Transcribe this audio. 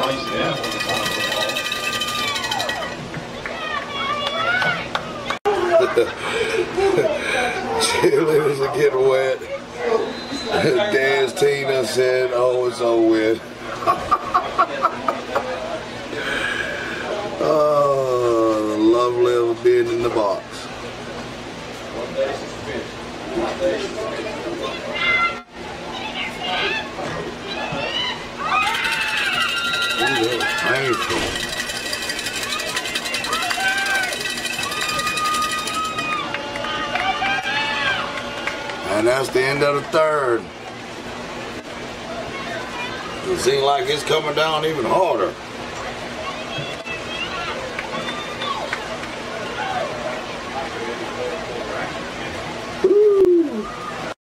Cheerleaders are getting wet. Dance Tina said, oh, it's so wet. Oh, lovely of being in the box. Ooh, that was painful. And that's the end of the third. It seems like it's coming down even harder.